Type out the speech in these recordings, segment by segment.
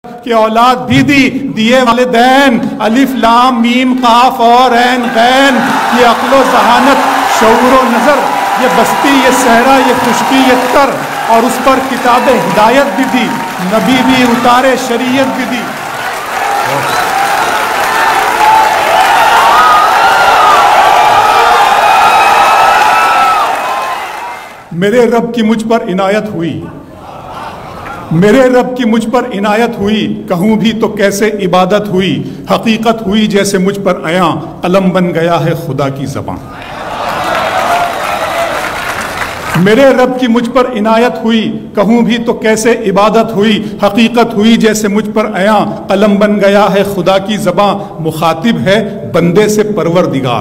کہ اولاد بھی دیے والدین، الف لام میم قاف اور عین غین، یہ عقل و ذہانت، شعور و نظر، یہ بستی، یہ صحرا، یہ خشکی، یہ تر، اور اس پر کتاب ہدایت بھی دی، نبی بھی اتارے، شریعت بھی دی۔ میرے رب کی مجھ پر عنایت ہوئی، میرے رب کی مجھ پر عنایت ہوئی، کہوں بھی تو کیسے عبادت ہوئی، حقیقت ہوئی جیسے مجھ پر عیاں، قلم بن گیا ہے خدا کی زبان۔ میرے رب کی مجھ پر عنایت ہوئی، کہوں بھی تو کیسے عبادت ہوئی، حقیقت ہوئی جیسے مجھ پر عیاں، قلم بن گیا ہے خدا کی زبان۔ مخاطب ہے بندے سے پروردگار،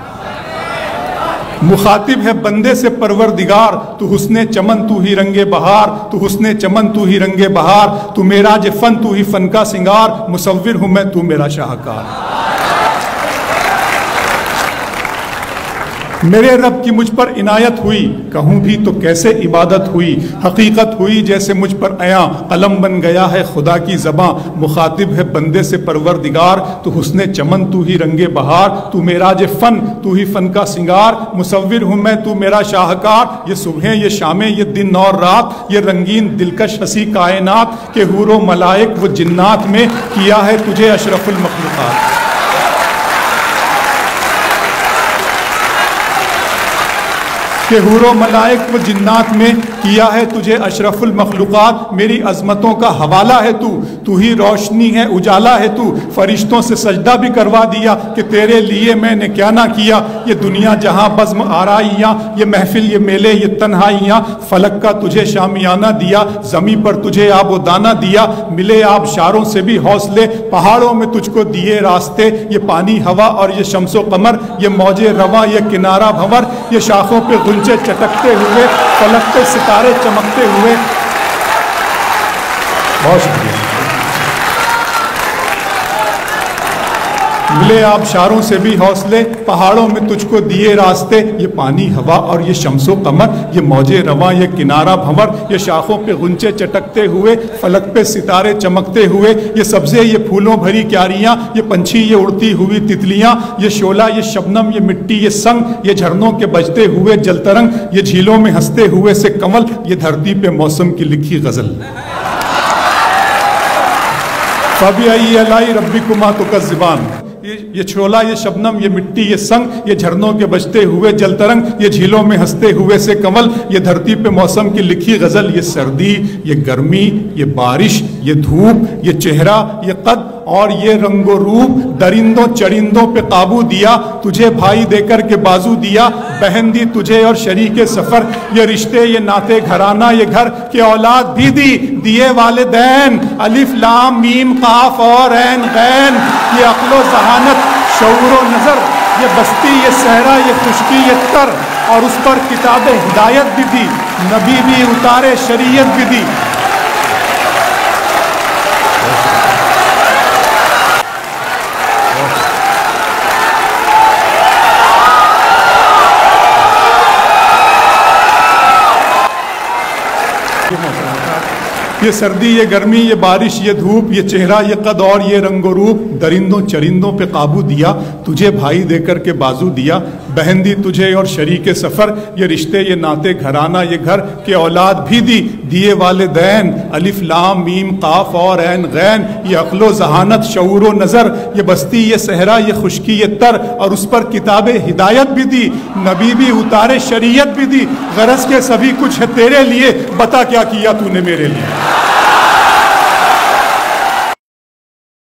مخاطب ہے بندے سے پروردگار، تو حسن چمن تو ہی رنگ بہار، تو حسن چمن تو ہی رنگ بہار، تو معراج فن تو ہی فن کا سنگار، مصور ہوں میں تو میرا شاہکار۔ میرے رب کی مجھ پر عنایت ہوئی، کہوں بھی تو کیسے عبادت ہوئی، حقیقت ہوئی جیسے مجھ پر عیاں، قلم بن گیا ہے خدا کی زباں۔ مخاطب ہے بندے سے پروردگار، تو حسن چمن تو ہی رنگ بہار، تو معراج فن تو ہی فن کا سنگار، مصور ہوں میں تو میرا شاہکار۔ یہ صبحیں، یہ شامیں، یہ دن اور رات، یہ رنگین دلکش ہنسی کائنات، کہ حور و ملائک و جنات میں کیا ہے تجھے اشرف المخلوقات۔ کہ حور و ملائک و جنات میں کیا ہے تجھے اشرف المخلوقات۔ میری عظمتوں کا حوالہ ہے تو ہی روشنی ہے، اجالا ہے تو، فرشتوں سے سجدہ بھی کروا دیا، کہ تیرے لیے میں نے کیا نہ کیا۔ یہ دنیا جہاں بزم آرائیاں، یہ محفل، یہ میلے، یہ تنہائیاں، فلک کا تجھے شامیانہ دیا، زمین پر تجھے آب و دانہ دیا، ملے آبشاروں سے بھی حوصلے، پہاڑوں میں تجھ کو دیے راستے، یہ پانی ہوا اور یہ شمس و قمر، یہ موج رواں، یہ کنارہ بھنور، یہ شاخوں پہ غنچے چٹکتے ہوئے، فلک پہ ستارے چمکتے ہوئے۔ بہت شکریہ۔ ملے آبشاروں سے بھی حوصلے، پہاڑوں میں تجھ کو دیے راستے، یہ پانی ہوا اور یہ شمس و قمر، یہ موج رواں، یہ کنارہ بھنور، یہ شاخوں پہ غنچے چٹکتے ہوئے، فلک پہ ستارے چمکتے ہوئے، یہ سبزے، یہ پھولوں بھری کیاریاں، یہ پنچھی، یہ اڑتی ہوئی تتلیاں، یہ شعلہ، یہ شبنم، یہ مٹی، یہ سنگ، یہ جھرنوں کے بجتے ہوئے جل ترنگ، یہ جھیلوں میں ہنستے ہوئے سے کمل، یہ دھرتی پہ موسم کی لکھی غزل۔ فَبِأَيِّ آلَاءِ رَبِّكُمَا تُكَذِّبَانِ، یہ شعلہ، یہ شبنم، یہ مٹی، یہ سنگ، یہ جھرنوں کے بجتے ہوئے جل ترنگ، یہ جھیلوں میں ہنستے ہوئے سے کمل، یہ دھرتی پہ موسم کی لکھی غزل۔ یہ سردی، یہ گرمی، یہ بارش، یہ دھوپ، یہ چہرہ، یہ قد اور یہ رنگ و روپ، درندوں چرندوں پہ قابو دیا، تجھے بھائی دے کر کے بازو دیا، بہن دی تجھے اور شریک سفر، یہ رشتے، یہ ناتے گھرانہ، یہ گھر، کہ اولاد بھی دیے والدین، الف لام میم قاف اور عین غین، یہ عقل و ذہانت، شعور و نظر، یہ بستی، یہ صحرا، یہ خشکی، یہ تر، اور اس پر کتاب ہدایت بھی دی، نبی بھی اتارے، شریعت بھی دی۔ یہ سردی، یہ گرمی، یہ بارش، یہ دھوپ، یہ چہرہ، یہ قد اور یہ رنگ و روپ، درندوں چرندوں پہ قابو دیا، تجھے بھائی دے کر کے بازو دیا، بہن دی تجھے اور شریک سفر، یہ رشتے، یہ ناتے گھرانہ، یہ گھر، کہ اولاد بھی دیے والدین، الف لام میم قاف اور عین غین، یہ عقل و ذہانت، شعور و نظر، یہ بستی، یہ صحرا، یہ خشکی، یہ تر، اور اس پر کتاب ہدایت بھی دی، نبی بھی اتارے، شریعت بھی دی۔ غرض کے سبھی کچھ ہے تیرے لیے، بتا کیا کیا تو نے میرے لیے۔